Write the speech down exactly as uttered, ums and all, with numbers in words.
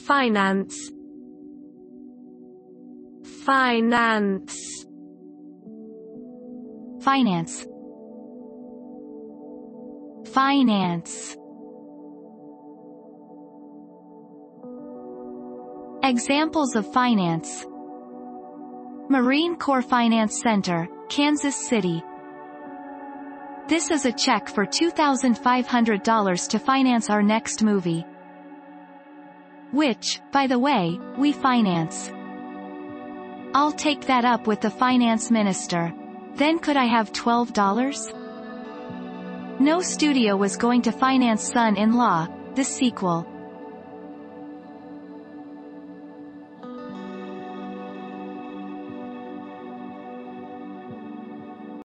Finance. Finance. Finance. Finance. Examples of finance: Marine Corps Finance Center, Kansas City. This is a check for two thousand five hundred dollars to finance our next movie. Which, by the way, we finance. I'll take that up with the finance minister. Then could I have twelve dollars? No studio was going to finance Son-in-Law, the sequel.